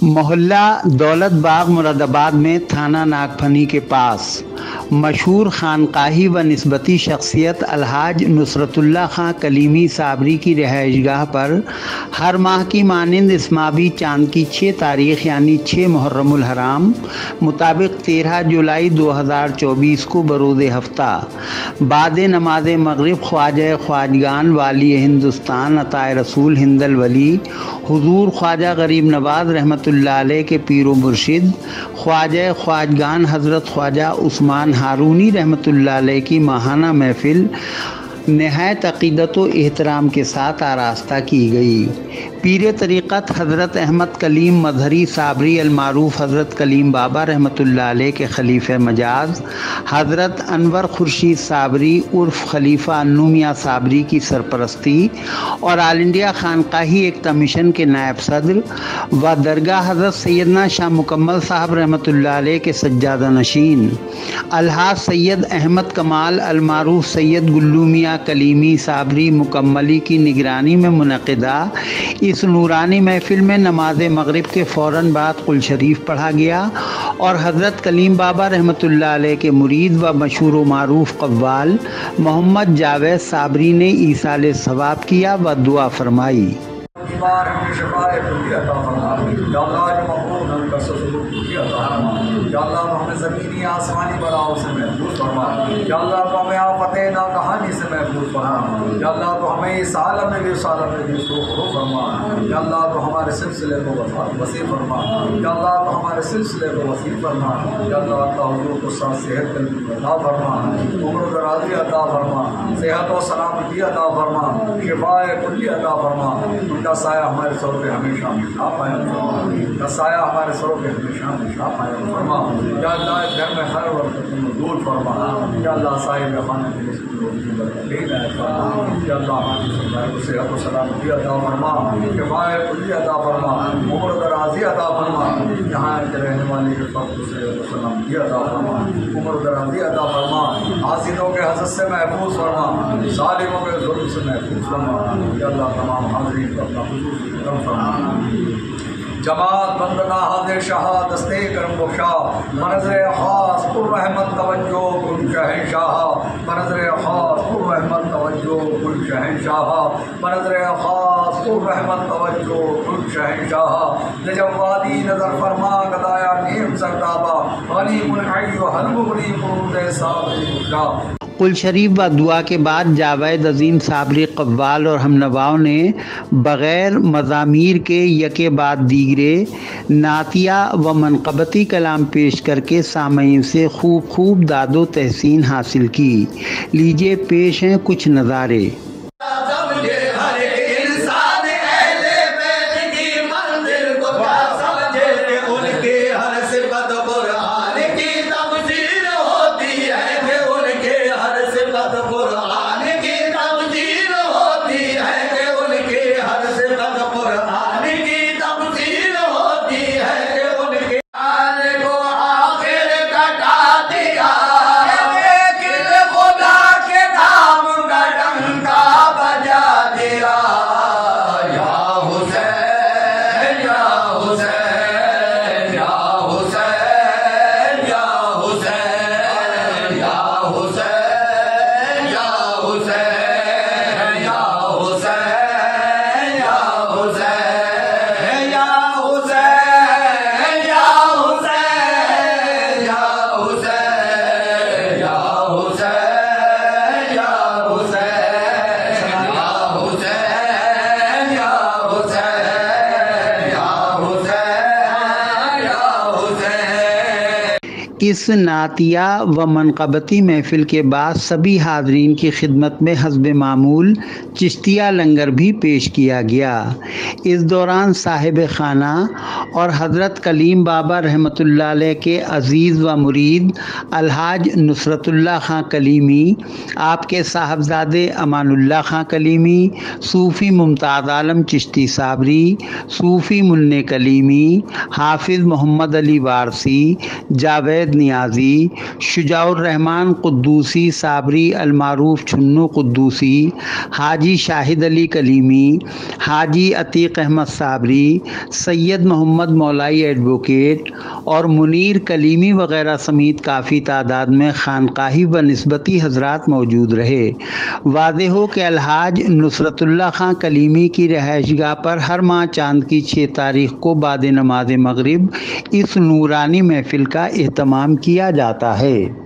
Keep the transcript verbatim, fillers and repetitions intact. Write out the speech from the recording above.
محلہ دولت باغ مراد آباد میں تھانہ ناگفنی کے پاس مشہور خانقاہی و نسبتی شخصیت الحاج نصرت اللہ خان کلیمی صابری کی رہائش گاہ پر ہر ماہ کی مانند اس ماہ بھی چاند کی چھ تاریخ یعنی چھ محرم الحرام مطابق تیرہ جولائی دو ہزار چوبیس کو بروز ہفتہ بعد نماز مغرب خواجہ خواجگان والی ہندوستان عطا رسول ہند الولی حضور خواجہ غریب نواز رحمۃ اللہ علیہ کے پیر و مرشد خواجہ خواجگان حضرت خواجہ عثمان ہارونی رحمۃ اللہ علیہ کی ماہانہ محفل نہایت عقیدت و احترام کے ساتھ آراستہ کی گئی۔ پیر طریقت حضرت احمد کلیم مظہری صابری المعروف حضرت کلیم بابا رحمۃ اللہ علیہ کے خلیفہ مجاز حضرت انور خورشید صابری عرف خلیفہ انومیہ صابری کی سرپرستی اور آل انڈیا خانقاہی ایکتا مشن کے نائب صدر و درگاہ حضرت سیدنا شاہ مکمل صاحب رحمۃ اللہ علیہ کے سجادہ نشین الحاج سید احمد کمال المعروف سید گلو میاں کلیمی صابری مکملی کی نگرانی میں منعقدہ اس نورانی محفل میں نماز مغرب کے فوراً بعد قل شریف پڑھا گیا اور حضرت کلیم بابا رحمۃ اللہ علیہ کے مرید و مشہور و معروف قوال محمد جاوید صابری نے ایصال ثواب کیا و دعا فرمائی۔ یا اللہ تو ہمیں زمینی آسمانی بلاؤں سے محفوظ فرما، یا اللہ تو ہمیں آفت ناگہانی سے محفوظ فرما، یا اللہ تو ہمیں اس عالم میں بھی اس عالم میں بھی سرخرو فرما، یا اللہ تو ہمارے سلسلے کو وسیع فرما، یا اللہ تو ہمارے سلسلے کو وسیع فرما، یا اللہ تو حضور کو ساتھ صحت عطا فرما، عمر و درازی عطا فرما، صحت و سلامتی عطا فرما، شفاء کلی عطا فرما، ان کا سایہ ہمارے سروں پہ ہمیشہ ہمیشہ قائم فرما، ان کا سایہ ہمارے سروں پہ ہمیشہ ہمیشہ قائم فرما، یا اللہ گھر میں ہر وقت دور فرما، یا اللہ صاحب خانے میں یا اللہ صحت و سلامتی عطا فرما، شفاء کلی عطا فرما، عمر و درازی عطا فرما، یہاں کے رہنے والے کے فقر و صحت و سلامتی عطا فرما، عمر و درازی عطا فرما، حاسدوں کے حسد سے محفوظ فرما، ظالموں کے ظلم سے محفوظ فرما، یا اللہ تمام حاضرین کو اپنا خصوصی کرم فرما۔ جماعت بندگاہ حاضر شاہ دستے کرم بخشا، منظر خاص پر رحمت توجہ کل شہنشاہ، منظر خاص پر رحمت توجہ کل شہنشاہ، منظر خاص پر رحمت توجہ کل شہنشاہ، نجوادی نظر فرما گدایا نیم سردابا، غنی منعی و حلم غنی قرود صابری بخشا۔ قل شریف و دعا کے بعد جاوید عظیم صابری قوال اور ہم نواؤں نے بغیر مضامیر کے یکے بعد دیگرے نعتیہ و منقبتی کلام پیش کر کے سامعین سے خوب خوب داد و تحسین حاصل کی۔ لیجیے پیش ہیں کچھ نظارے۔ اس نعتیہ و منقبتی محفل کے بعد سبھی حاضرین کی خدمت میں حسب معمول چشتیہ لنگر بھی پیش کیا گیا۔ اس دوران صاحب خانہ اور حضرت کلیم بابا رحمۃ اللہ علیہ کے عزیز و مرید الحاج نصرت اللہ خان کلیمی، آپ کے صاحبزادے امان اللہ خان کلیمی، صوفی ممتاز عالم چشتی صابری، صوفی منع کلیمی، حافظ محمد علی وارسی، جاوید نیازی، شجاع الرحمن قدوسی صابری المعروف چھنو قدوسی، حاجی شاہد علی کلیمی، حاجی عتیق احمد صابری، سید محمد مولائی ایڈوکیٹ اور منیر کلیمی وغیرہ سمیت کافی تعداد میں خانقاہی و نسبتی حضرات موجود رہے۔ واضح ہو کہ الحاج نصرت اللہ خان کلیمی کی رہائش گاہ پر ہر ماہ چاند کی چھ تاریخ کو بعد نماز مغرب اس نورانی محفل کا اہتمام کیا جاتا ہے۔